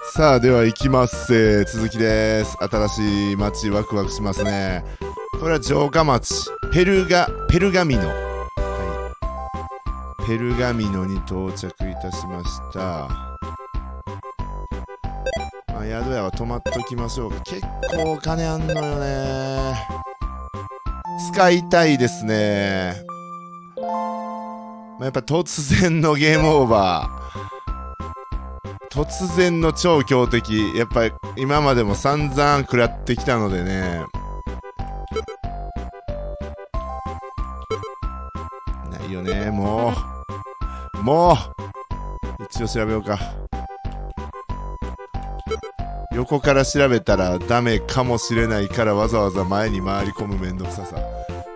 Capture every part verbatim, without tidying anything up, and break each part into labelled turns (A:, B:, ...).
A: さあでは行きますせー続きです。新しい街ワクワクしますね。これは城下町ペルガペルガミノ、はい、ペルガミノに到着いたしました。まあ、宿屋は泊まっときましょうか。結構お金あんのよね。使いたいですね。まあ、やっぱ突然のゲームオーバー、突然の超強敵、やっぱり今までも散々食らってきたのでね。ないよね、もうもう一応調べようか。横から調べたらダメかもしれないからわざわざ前に回り込むめんどくささ。はい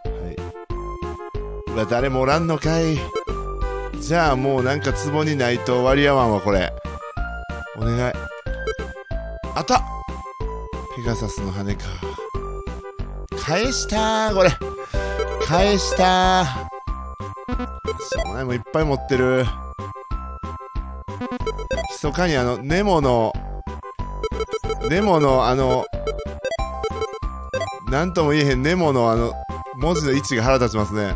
A: 、うわ誰もおらんのかい。じゃあもうなんか壺にないと割り合わんわこれ。お願い。あった、ペガサスの羽か。返したー、これ返したー。しょうもない、もういっぱい持ってる。密かにあのネモのネモのあのなんとも言えへんネモのあの文字の位置が腹立ちますね。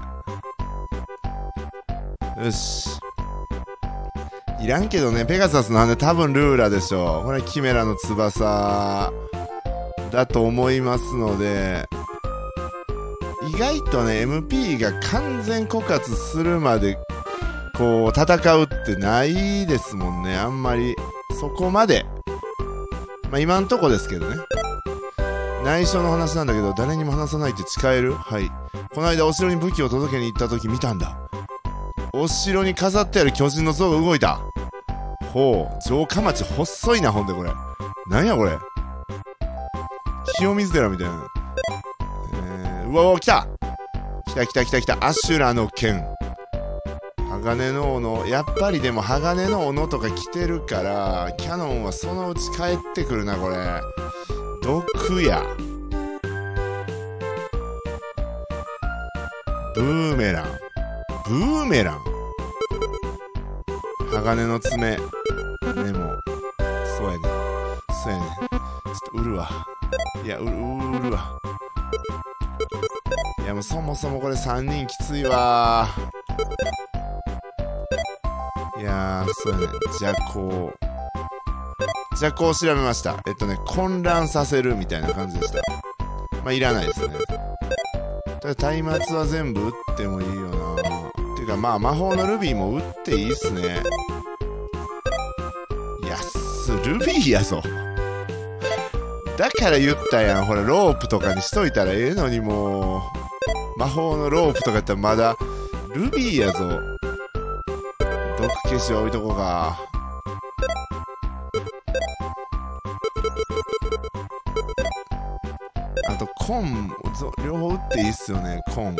A: よし、いらんけどね。ペガサスの羽多分ルーラでしょう。これキメラの翼だと思いますので、意外とね エムピー が完全枯渇するまでこう戦うってないですもんね。あんまりそこまで、まあ今んとこですけどね。内緒の話なんだけど誰にも話さないって誓える。はい、この間お城に武器を届けに行った時見たんだ。お城に飾ってある巨人の像が動いた。ほう、城下町細いな。ほんでこれなんやこれ、清水寺みたいな。えー、うわうわ、来た来た来た来た来た。アシュラの剣、鋼の斧。やっぱりでも鋼の斧とか来てるからキャノンはそのうち帰ってくるな。これ毒やブーメラン、ブーメラン、鋼の爪。でもそうやねそうやねちょっと売るわ。いや売る売るわ。いやもうそもそもこれさんにんきついわ。いやーそうやね。邪行邪行調べました。えっとね混乱させるみたいな感じでした。まあいらないですね。ただ松明は全部打ってもいいよな。ていうかまあ魔法のルビーも打っていいっすね。やっすルビーやぞ。だから言ったやん。ほらロープとかにしといたらええのに。もう魔法のロープとかやったらまだルビーやぞ。毒消しは置いとこうか。あとコン両方打っていいっすよね。コン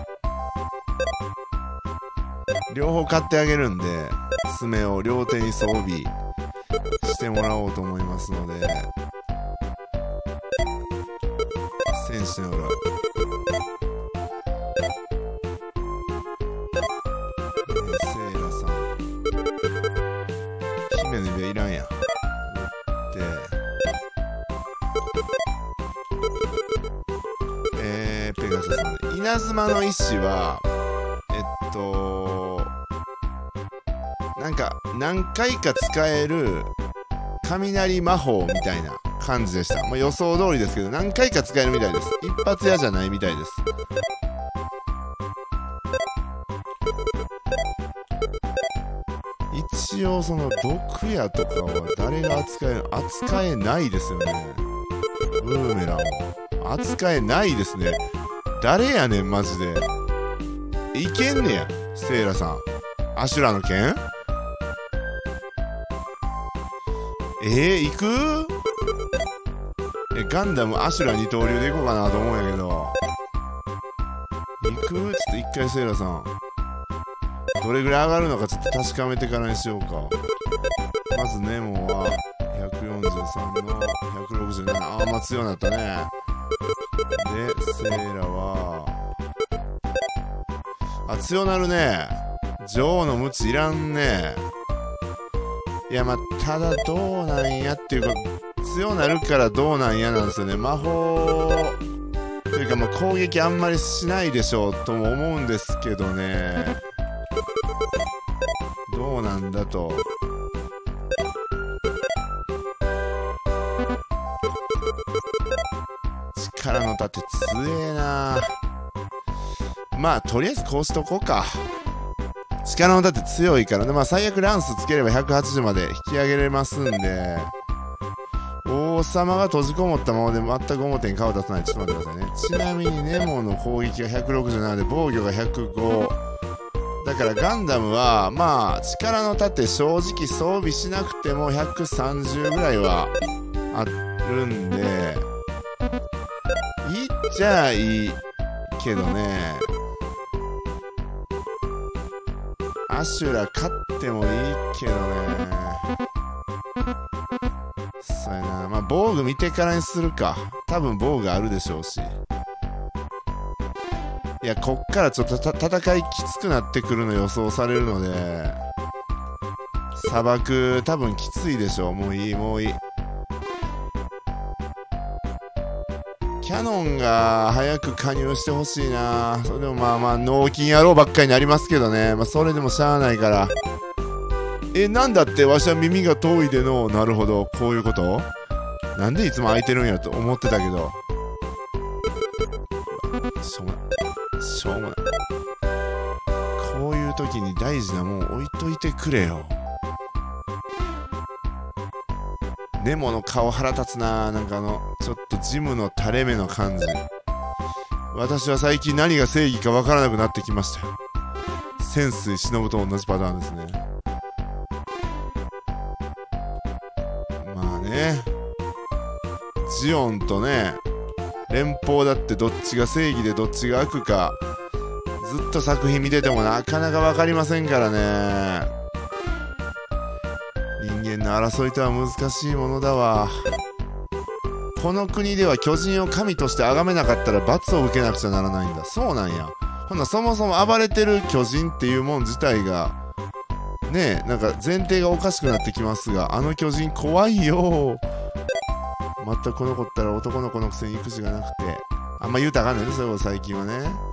A: 両方買ってあげるんで爪を両手に装備してもらおうと思いますので。戦士の裏、セイラさん姫の指はいらんや。でえー、ペガサスさん、稲妻の石はえっとなんか何回か使える雷魔法みたいな感じでした。まあ、予想通りですけど何回か使えるみたいです。一発屋じゃないみたいです。一応その毒矢とかは誰が扱える、扱えないですよね。ブーメラン扱えないですね。誰やねんマジで。いけんねやセイラさん。アシュラの剣えー、行くえガンダムアシュラ二刀流で行こうかなと思うんやけど、行くちょっと一回セイラさんどれぐらい上がるのかちょっと確かめてからにしようか。まずネモはひゃくよんじゅうさんのひゃくろくじゅうなな。あーまあ強くなったね。でセイラはあ強なるね。女王のムチいらんね。 いや、まあ、ただどうなんやっていうか、強なるからどうなんやなんですよね。魔法、というか、まあ、攻撃あんまりしないでしょうとも思うんですけどね。どうなんだと。力の盾強えな。まあとりあえずこうしとこうか。力の盾強いからね。まあ最悪ランスつければひゃくはちじゅうまで引き上げれますんで、王様が閉じこもったままで全く表に顔出さない。ちょっと待ってくださいね。ちなみにネモの攻撃がひゃくろくじゅうななで防御がひゃくごだからガンダムはまあ力の盾正直装備しなくてもひゃくさんじゅうぐらいはあるんでいいっちゃいいけどね。アシュラ勝ってもいいけどね。そうやな。まあ防具見てからにするか。多分防具あるでしょうし。いや、こっからちょっと戦いきつくなってくるの予想されるので、砂漠多分きついでしょう。もういいもういい。キャノンが早く加入してほしいな。それでもまあまあ納金野郎ばっかりになりますけどね。まあそれでもしゃあないから。え、なんだってわしは耳が遠いでの。なるほど、こういうこと。なんでいつも空いてるんやと思ってたけど、しょうもないしょうもない。こういう時に大事なもん置いといてくれよ。ネモの顔腹立つな。なんかあのちょっとジムの垂れ目の感じ。私は最近何が正義かわからなくなってきましたよ。潜水忍と同じパターンですね。まあね、ジオンとね連邦だってどっちが正義でどっちが悪かずっと作品見ててもなかなか分かりませんからね。人間の争いとは難しいものだわ。この国では巨人を神として崇めなかったら罰を受けなくちゃならないんだ。そうなんや。ほんなそもそも暴れてる巨人っていうもん自体がねえ、なんか前提がおかしくなってきますが、あの巨人怖いよ。全くこの子ったら男の子のくせに育児がなくて、あんま言うたらあかんねんね、そういうこと最近はね。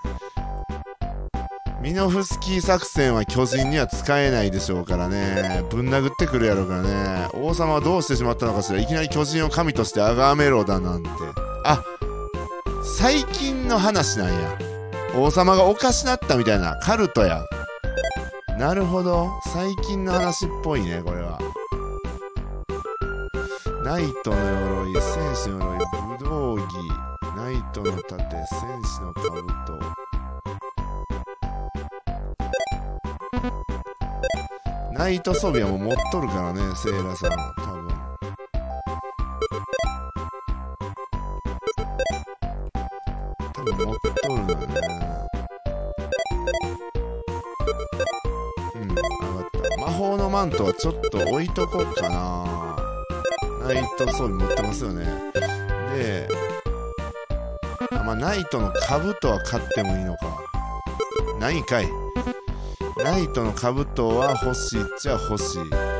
A: ミノフスキー作戦は巨人には使えないでしょうからね。ぶん殴ってくるやろうからね。王様はどうしてしまったのかしら。いきなり巨人を神として崇めろだなんて。あ、最近の話なんや。王様がおかしなったみたいなカルトや。なるほど、最近の話っぽいねこれは。ナイトの鎧、戦士の鎧、武道着、ナイトの盾、戦士の兜。ナイト装備はもう持っとるからね、セイラさん多分。多分持っとるんだね。うん、上がった。魔法のマントはちょっと置いとこうかな。ナイト装備持ってますよね。で、あ、まあ、ナイトの兜は買ってもいいのか。ないんかい。ナイトの兜は欲しいっちゃ欲しい。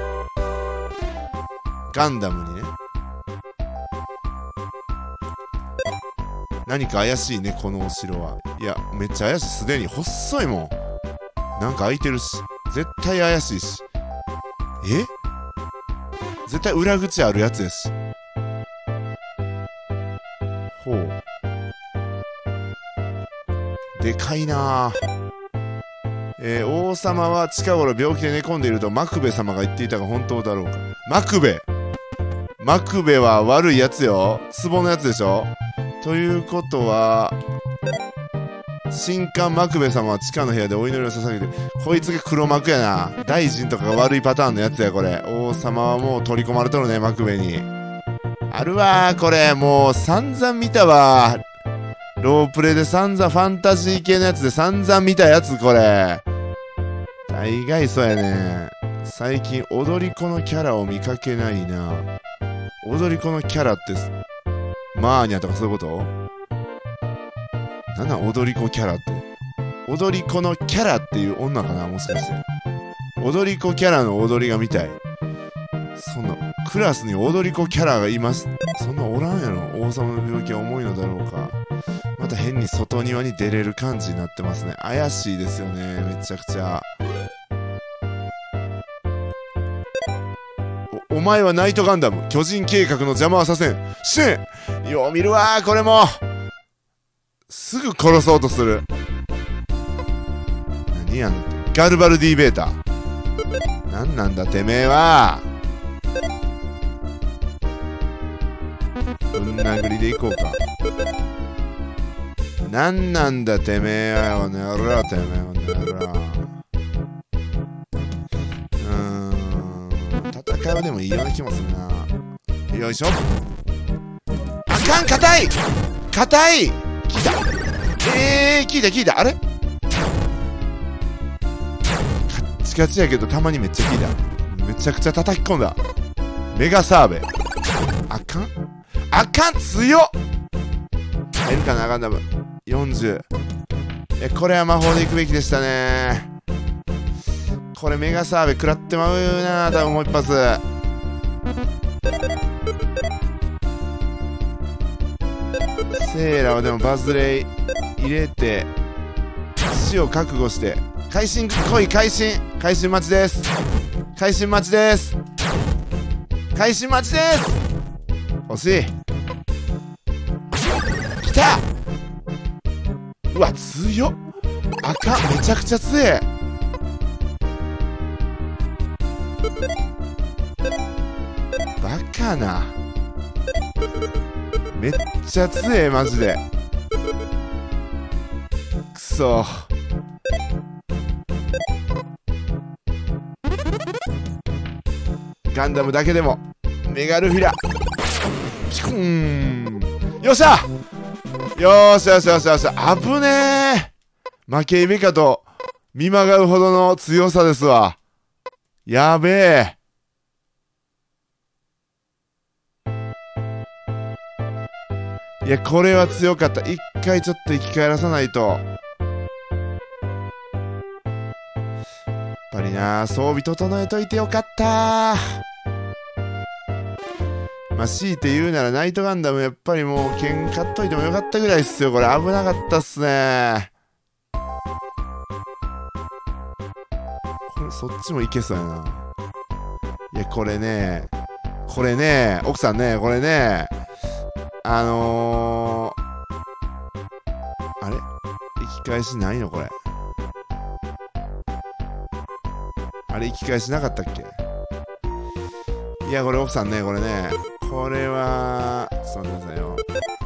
A: ガンダムにね。何か怪しいね、このお城は。いや、めっちゃ怪しい。すでに細いもん。なんか開いてるし。絶対怪しいし。え？絶対裏口あるやつやし。ほう。でかいなぁ。えー、王様は近頃病気で寝込んでいるとマクベ様が言っていたが本当だろうか。マクベマクベは悪いやつよ。壺のやつでしょ。ということは神官マクベ様は地下の部屋でお祈りを捧げて、こいつが黒幕やな。大臣とかが悪いパターンのやつやこれ。王様はもう取り込まれとるね、マクベに。あるわーこれ。もう散々見たわ。ロープレで散々ファンタジー系のやつで散々見たやつこれ。大概そうやね。最近踊り子のキャラを見かけないな。踊り子のキャラってマーニャとかそういうこと？なんなん踊り子キャラって。踊り子のキャラっていう女かな、もしかして。踊り子キャラの踊りが見たい。 そんなクラスに踊り子キャラがいます。そんなおらんやろ。王様の病気は重いのだろうか。また変に外庭に出れる感じになってますね。怪しいですよね、めちゃくちゃ。お, お前はナイトガンダム巨人計画の邪魔はさせん。シェンよう見るわー、これもすぐ殺そうとする。何やんのって。ガルバルディベータ。何なんだてめえは。ぶん殴りでいこうか。何なんだてめえはよ、ねろてめえはねろ。うーん、戦うでもいいような気もするな。よいしょ。あかん、硬い硬い。聞いた。えー、聞いた聞いた。あれカッチカチやけどたまにめっちゃ聞いた。めちゃくちゃ叩き込んだ。メガサーベ。あかんあかん、強っ。入るかな、ガンダムよんじゅう。いや、これは魔法でいくべきでしたね。これメガサーベ食らってまうな、多分もう一発。セーラはでもバズレイ入れて死を覚悟して、会心来い、会心会心待ちです。会心待ちです。会心待ちです。惜しい。来た。うわ強っ。あかん、めちゃくちゃ強え。バカな。めっちゃ強えマジで。くそ。ガンダムだけでもメガルフィラピコーン。よっしゃよーしよしよしよし。あぶねー。負けいべかと見まがうほどの強さですわ。やべえ。いや、これは強かった。一回ちょっと生き返らさないと。やっぱりな、装備整えといてよかったー。まあ、強いて言うならナイトガンダムやっぱりもう剣買っといてもよかったぐらいっすよ。これ危なかったっすね。これそっちもいけそうやな。いや、これね、これね、奥さんね、これね、あのー、あれ生き返しないのこれ。あれ生き返しなかったっけ。いや、これ奥さんね、これね、これはちょっと待ってくださいよ。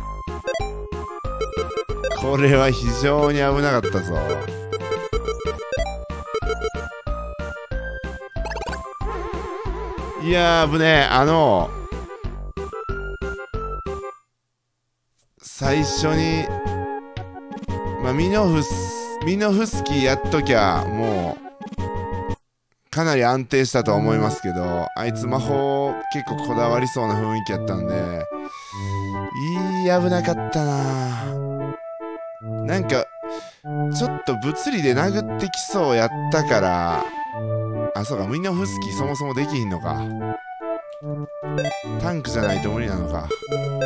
A: これは非常に危なかったぞ。いやー、危ねえ。あの最初にまあミノフスミノフスキーやっときゃもうかなり安定したとは思いますけど、あいつ魔法結構こだわりそうな雰囲気やったんで、いい危なかったな。なんかちょっと物理で殴ってきそうやったから。あ、そうか、ミノフスキーそもそもできひんのか。タンクじゃないと無理なのか。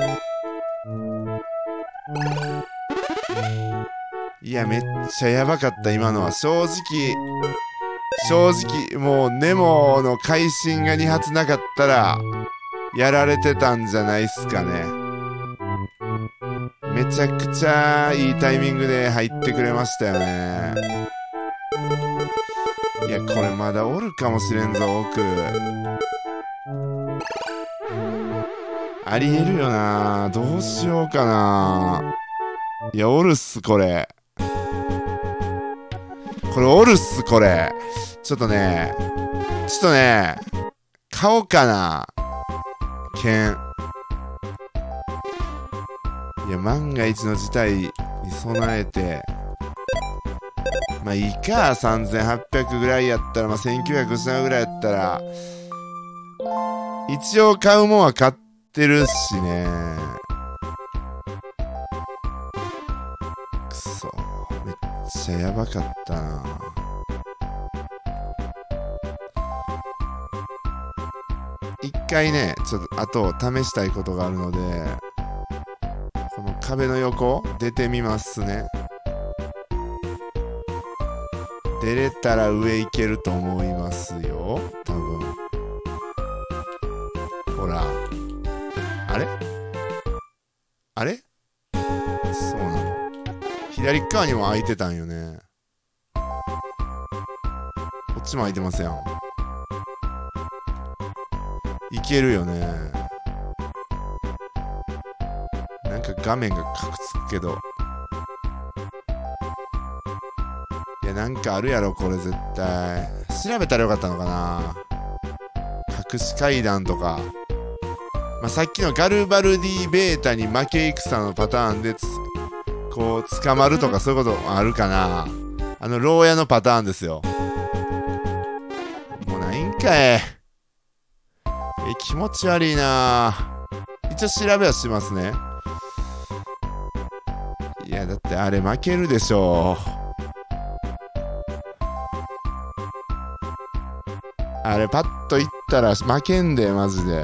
A: いや、めっちゃやばかった今のは。正直正直もうネモの会心がに発なかったらやられてたんじゃないっすかね。めちゃくちゃいいタイミングで入ってくれましたよね。いや、これまだおるかもしれんぞ奥。ありえるよな。どうしようかな。いや、おるっすこれ。これおるっすこれ。ちょっとね、ちょっとね、買おうかな。剣。いや、万が一の事態に備えて。まあいいか、さんぜんはっぴゃくぐらいやったら、まあせんきゅうひゃく失うぐらいやったら、一応買うもんは買ってるしね。くそ、めっちゃやばかったな。 一回ね、ちょっとあと試したいことがあるので、この壁の横出てみますね。出れたら上行けると思いますよ、多分。ほら、あれあれそうなの。左側にも空いてたんよね。こっちも空いてますやん。いけるよね。なんか画面がカクつくけど。いや、なんかあるやろ、これ絶対。調べたらよかったのかな。隠し階段とか。まあ、さっきのガルバルディベータに負け戦のパターンでつ、こう、捕まるとかそういうことあるかな。あの、牢屋のパターンですよ。もうないんかい。え、気持ち悪いな。一応調べはしますね。いや、だってあれ負けるでしょ。あれパッといったら負けんで、マジで。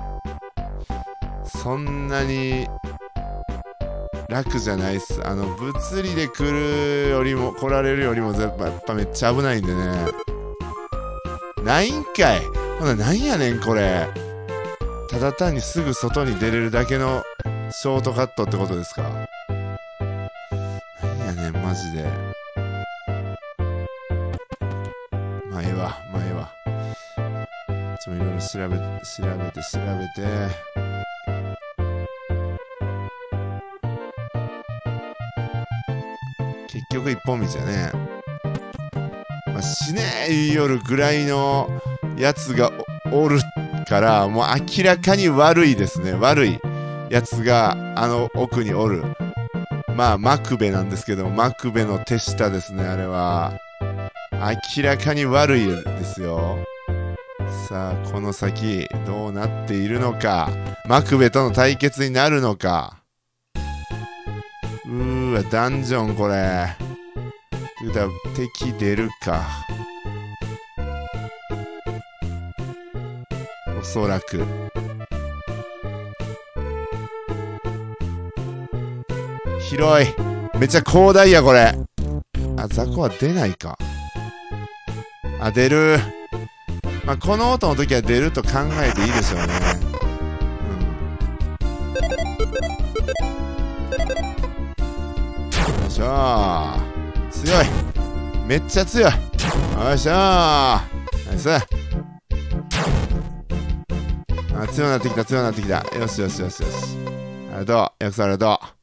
A: そんなに楽じゃないっす。あの、物理で来るよりも、来られるよりもやっぱ、やっぱめっちゃ危ないんでね。ないんかい。ほな、なんやねん、これ。ただ単にすぐ外に出れるだけのショートカットってことですか。なんやねん、マジで。まあ、ええわ、まあ、ええわ。ちょっといろいろ調べ、調べて、調べて。結局一本道やね。まあ、死ねえ言いよるぐらいのやつが お, おるから、もう明らかに悪いですね。悪いやつがあの奥におる。まあ、マクベなんですけど、マクベの手下ですね、あれは。明らかに悪いですよ。さあ、この先、どうなっているのか。マクベとの対決になるのか。うーわ、ダンジョンこれ。ってことは、敵出るか。おそらく。広い。めっちゃ広大や、これ。あ、雑魚は出ないか。あ、出る。まあ、この音の時は出ると考えていいでしょうね。うん。よいしょー。強い。めっちゃ強い。よいしょー。ナイス。あ、強くなってきた、強くなってきた。よしよしよしよし。ありがとう。約束ありがとう。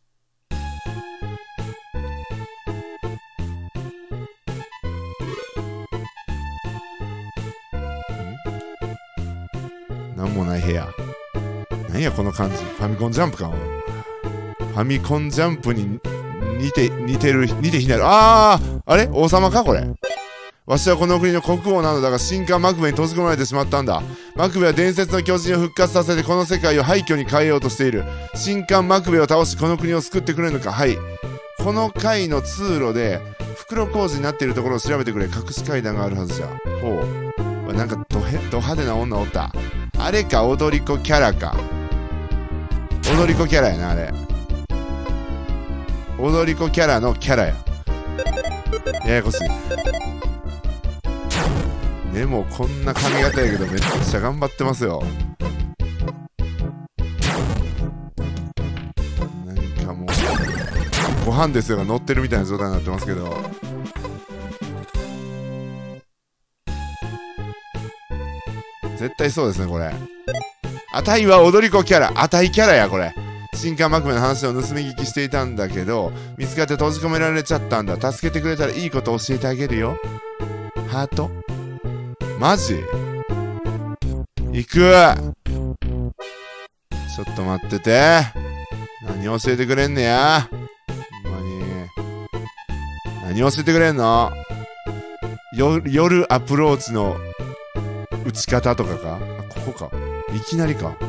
A: なんもない部屋。なんやこの感じ。ファミコンジャンプか。ファミコンジャンプに似て、似てる、似て非なる。あーあれ王様かこれ。わしはこの国の国王なのだが、神官マクベに閉じ込められてしまったんだ。マクベは伝説の巨人を復活させてこの世界を廃墟に変えようとしている。神官マクベを倒しこの国を救ってくれるのか。はい。この階の通路で袋小路になっているところを調べてくれ。隠し階段があるはずじゃ。ほう。なんかドへド派手な女おった。あれか、踊り子キャラか。踊り子キャラやな、あれ。踊り子キャラのキャラや。ややこしい。でもこんな髪型やけどめっちゃ頑張ってますよ。なんかもうご飯ですよが乗ってるみたいな状態になってますけど。絶対そうですね、これ。あたいは踊り子キャラ。あたいキャラや、これ。神官マクベの話を盗み聞きしていたんだけど、見つかって閉じ込められちゃったんだ。助けてくれたらいいこと教えてあげるよ。ハート？マジ？行く！ちょっと待ってて。何教えてくれんねや。ほんまに。何教えてくれんの？よ、夜アプローチの打ち方とかか？あ、ここか。いきなりか。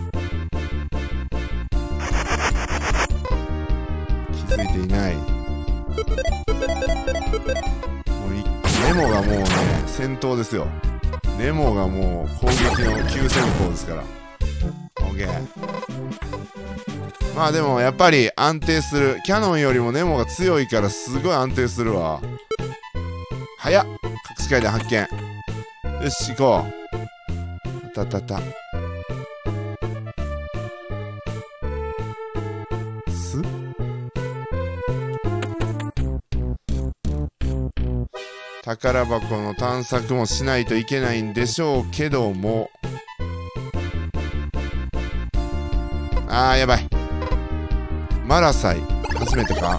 A: 気づいていない。もうい、メモがもうね、戦闘ですよ。 ネモがもう攻撃の急先鋒ですから。オッケー。まあでもやっぱり安定する。キャノンよりもネモが強いからすごい安定するわ。早っ。隠し階段発見。よし、行こう。あったあったあった。す宝箱の探索もしないといけないんでしょうけども。あー、やばい。マラサイ、初めてか。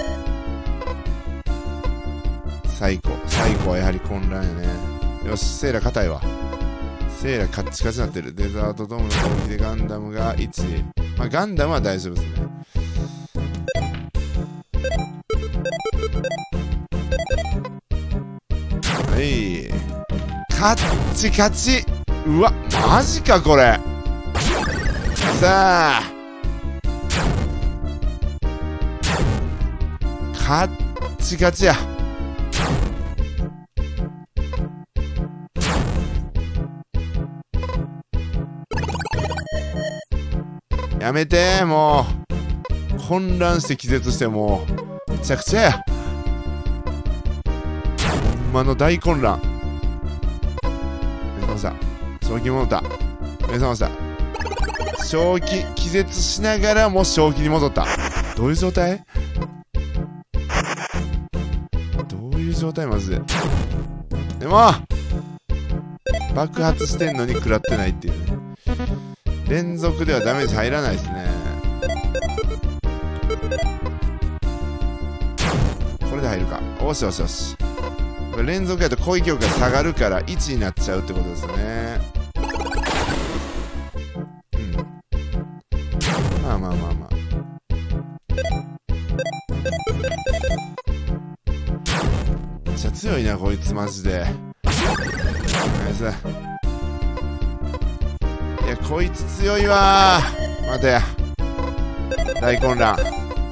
A: サイコ。サイコはやはり混乱やね。よし、セイラ硬いわ。セイラカッチカチになってる。デザートドームの攻撃でガンダムがいち。まあ、ガンダムは大丈夫ですね。はい。カッチカチ。うわ、マジかこれ。さあ。カッチカチや。やめて、もう。混乱して気絶してもう、めちゃくちゃや。ほんまの大混乱。目覚ました。正気戻った。目覚ました。正気、気絶しながらも正気に戻った。どういう状態？どういう状態マジで。でも爆発してんのに食らってないっていうね。連続ではダメージ入らないですね。これで入るか。おしよしよし。これ連続やと攻撃力が下がるからいちになっちゃうってことですね。うん。まあまあまあまあ。めっちゃ強いなこいつマジで。ナイス。いやこいつ強いわー。待てや。大混乱。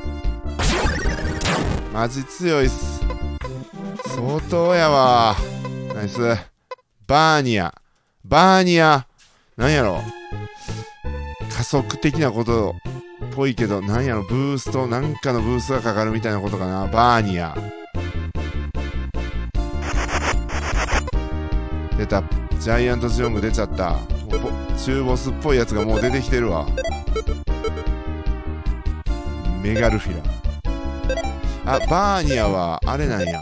A: マジ強いっす。相当やわー。ナイス。バーニア。バーニア。なんやろ。加速的なことっぽいけど、なんやろ。ブースト、なんかのブーストがかかるみたいなことかな。バーニア。出た。ジャイアントジオング出ちゃった。中ボスっぽいやつがもう出てきてるわ。メガルフィラ。あ、バーニアはあれなんや。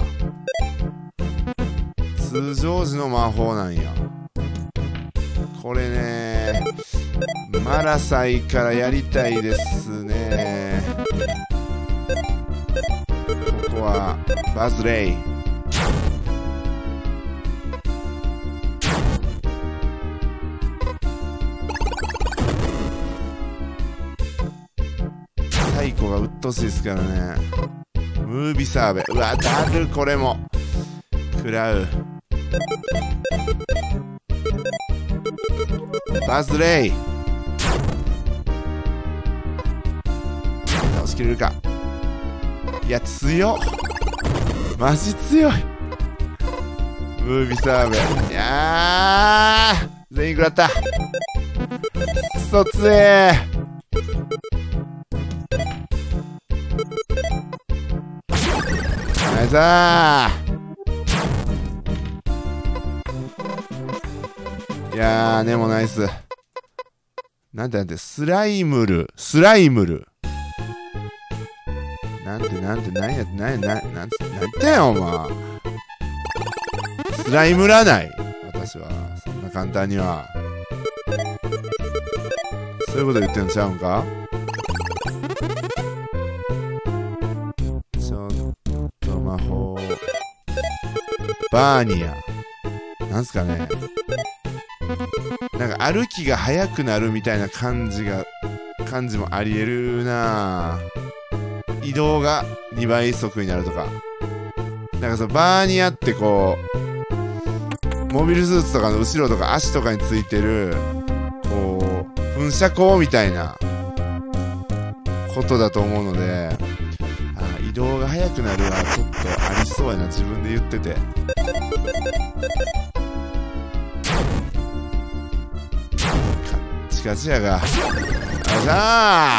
A: 通常時の魔法なんや。これね、マラサイからやりたいですね。ここはバズレイ。サイコがうっとうしいですからね。ムービサーベ。うわ、だる、これも。食らう。バズレイ。倒しきれるか。いや、強っ。マジ強い。ムービサーベ。いやー。全員食らった。くそ強えー。ナイスー。いやー、でもナイス。なんてなんて、スライムル。スライムル。なんてなんて、なんや、なんや、なん、なんつ、なんてよ、お前。スライムらない。私は、そんな簡単には。そういうこと言ってんのちゃうんか？ちょっと魔法。バーニア。なんすかね。なんか歩きが速くなるみたいな感じが、感じもあり得るなぁ。移動がにばい速になるとか。なんかそのバーニアってこう、モビルスーツとかの後ろとか足とかについてる、こう、噴射口みたいなことだと思うので、あ、移動が速くなるはちょっとありそうやな、自分で言ってて。 カチやが。よっしゃ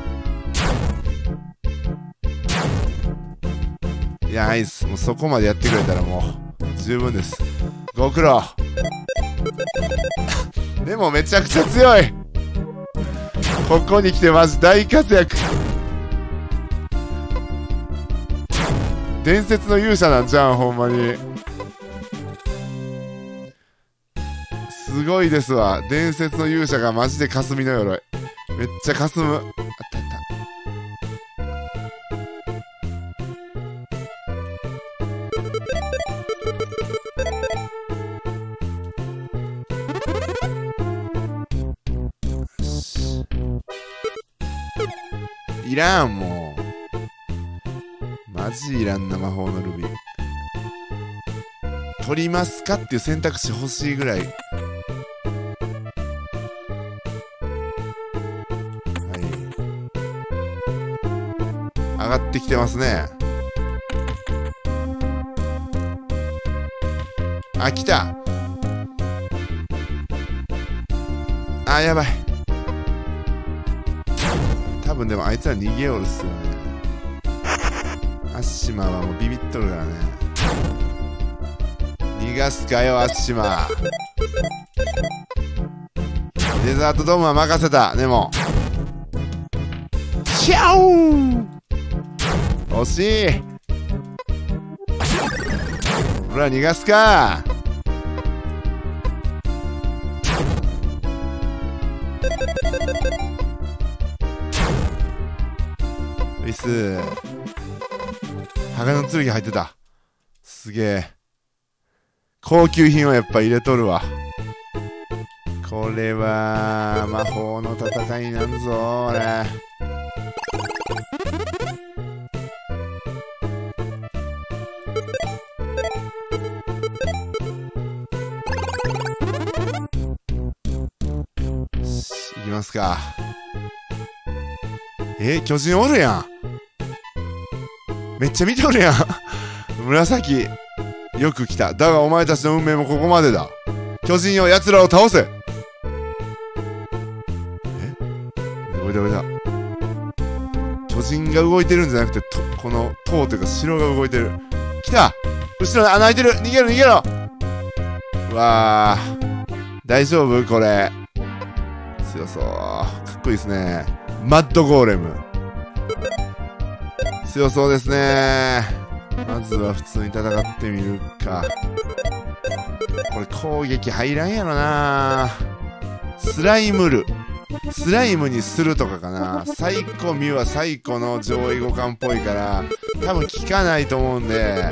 A: ー。いや、アイス、もうそこまでやってくれたらもう十分です。ご苦労。でもめちゃくちゃ強い。ここに来てマジ大活躍。伝説の勇者なんじゃん、ほんまに。すごいですわ。伝説の勇者がマジで霞の鎧。めっちゃ霞む。あったあった。いらん、もう。マジいらんな、魔法のルビー。取りますかっていう選択肢欲しいぐらい。はい。上がってきてますね。あ、来た。あ、やばい。多分でもあいつら逃げよるっすよね。アッシマはもうビビっとるからね。逃がすかよ、アッシマ。デザートドームは任せた。でもシャオー惜しい。ほら逃がすか。ウィス鋼の剣入ってた。すげえ。高級品はやっぱ入れとるわ。これは魔法の戦いになんぞ俺。いきますか。えー、巨人おるやん。めっちゃ見ておるやん。紫よく来た。だがお前たちの運命もここまでだ。巨人よ、奴らを倒せ。え、どいだどいだ。巨人が動いてるんじゃなくて、とこの塔というか城が動いてる。来た。後ろに穴開いてる。逃げろ逃げろ。うわー、大丈夫これ。強そう。かっこいいですね。マッドゴーレム強そうですね。まずは普通に戦ってみるか。これ攻撃入らんやろな。スライムルスライムにするとかかな。サイコミュはサイコの上位互換っぽいから多分効かないと思うんで、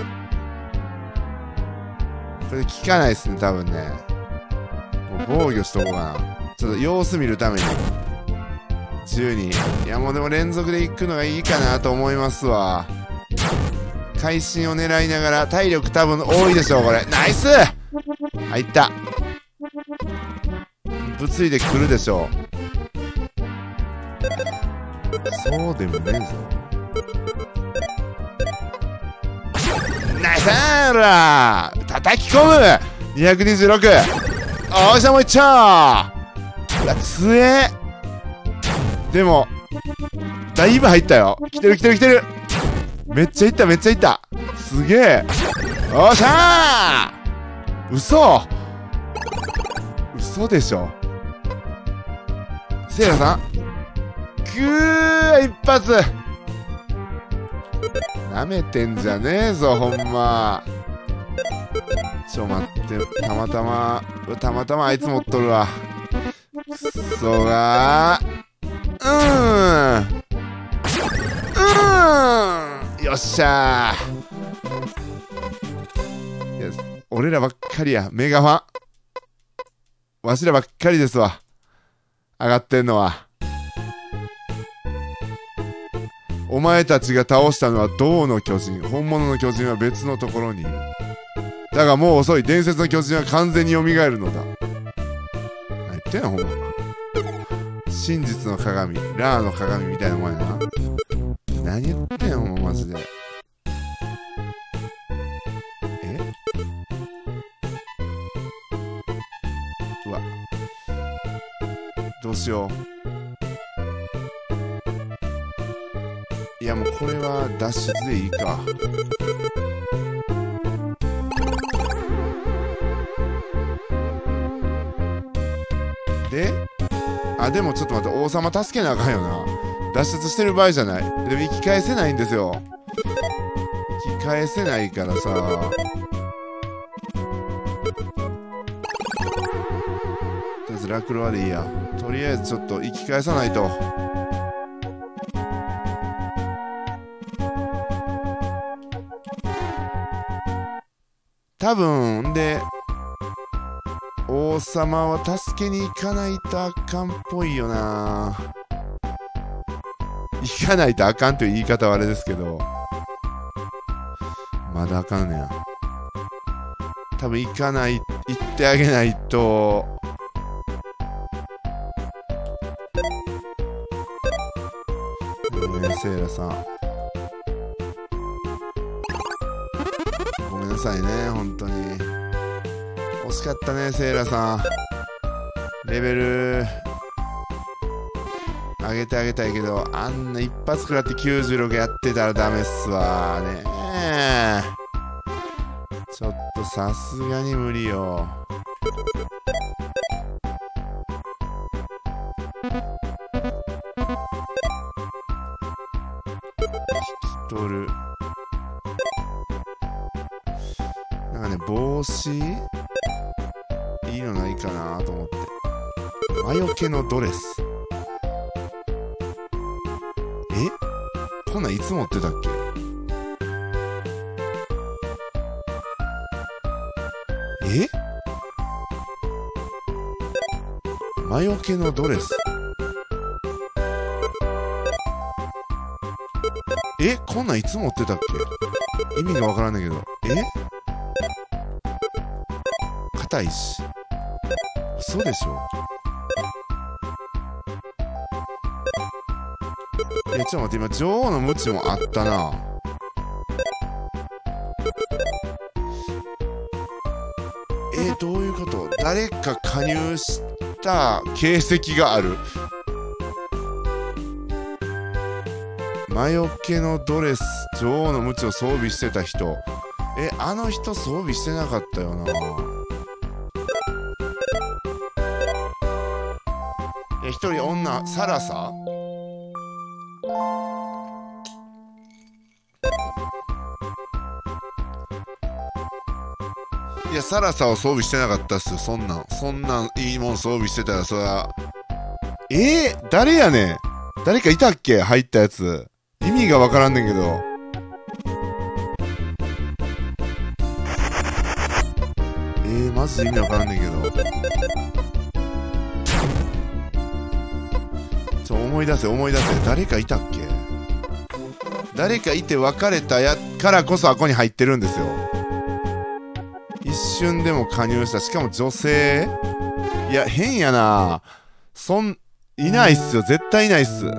A: これ効かないっすね多分ね。もう防御しとこうかな。ちょっと様子見るためにじゅうに。いやもうでも連続で行くのがいいかなと思いますわ。会心を狙いながら体力多分多いでしょうこれ。ナイス入った。物理で来るでしょう。そうでもねえぞ。ナイスーラー叩き込む。にひゃくにじゅうろく。おっしゃもういっちゃう。うわ強え。でもだいぶ入ったよ。来てる来てる来てる。めっちゃいっためっちゃいった。すげえ。おっしゃー。嘘嘘でしょ。セイラさんくー一発。なめてんじゃねえぞほんま。ちょ待って、たまたまたまたまあいつ持っとるわ。くそがー。うーんうーんよっしゃー。いや俺らばっかりや。メガファンわしらばっかりですわ上がってんのは。お前たちが倒したのは銅の巨人。本物の巨人は別のところにいる。だがもう遅い。伝説の巨人は完全に蘇るのだ。何言ってんのほんま。真実の鏡、ラーの鏡みたいなもんやな。何言ってんのほんまマジで。えうわどどうしよう。いやもうこれは脱出でいいか。で、あ、でもちょっと待って、王様助けなあかんよな。脱出してる場合じゃない。でも生き返せないんですよ。生き返せないからさ。とりあえずラクロワでいいや。とりあえずちょっと生き返さないと。多分で王様は助けに行かないとあかんっぽいよな。行かないとあかんという言い方はあれですけど、まだあかんねや。多分行かない、行ってあげないと。ごめんセイラさん、ごめんなさいね、本当に惜しかったねセイラさん。レベル上げてあげたいけど、あんな一発食らってきゅうじゅうろくやってたらダメっすわね。えちょっとさすがに無理よ。引き取る。なんかね、帽子いいのないかなと思って。魔除けのドレス。え、こんなんいつ持ってたっけ？え？魔除けのドレス。え、こんなんいつ持ってたっけ？意味がわからんねんけど。え？硬いし。嘘でしょ？え、ちょっと待って、今女王のムチもあったな。え、どういうこと？誰か加入した形跡がある。魔除けのドレス、女王のムチを装備してた人。え、あの人装備してなかったよな。え、一人女、サラサ？いや、サラサを装備してなかったっすよ、そんなん。そんなんいいもん装備してたら、そりゃ。えー、誰やねん。誰かいたっけ？入ったやつ。意味がわからんねんけど。えー、マジで意味わからんねんけど。ちょ、思い出せ、思い出せ。誰かいたっけ？誰かいて別れたやからこそあこに入ってるんですよ。一瞬でも加入した。しかも女性？いや、変やな。そん、いないっすよ。絶対いないっす。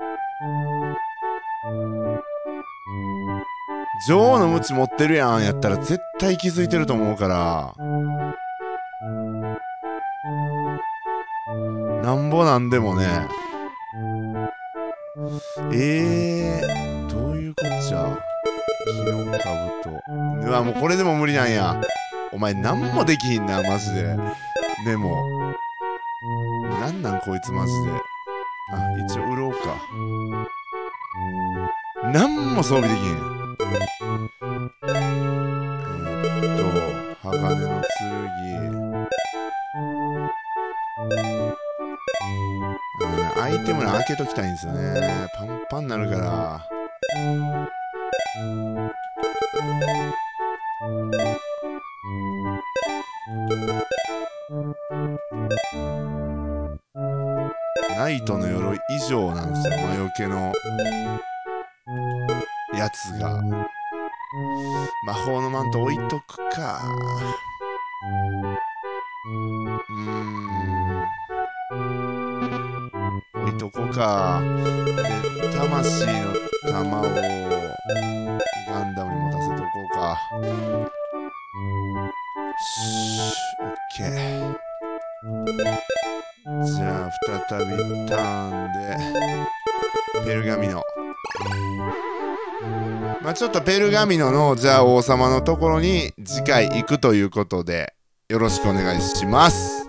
A: 女王のムチ持ってるやんやったら絶対気づいてると思うから。なんぼなんでもね。えー、どういうこっちゃ。キノカブト。うわ、もうこれでも無理なんや。お前なんもできひんな、マジで。でも、なんなんこいつマジで。あ、一応売ろうか。なんも装備できひん。えー、っと、鋼の剣。うん、アイテムの開けときたいんですよね。パンパンになるから。ナイトの鎧以上なんですよ、魔除けのやつが。魔法のマント置いとくか。うーん、置いとこうか。で、魂の玉をガンダムに持たせておこうか。しー、オッケー。じゃあふた再びターンでペルガミノ、まあちょっとペルガミノのじゃあ王様のところに次回行くということでよろしくお願いします。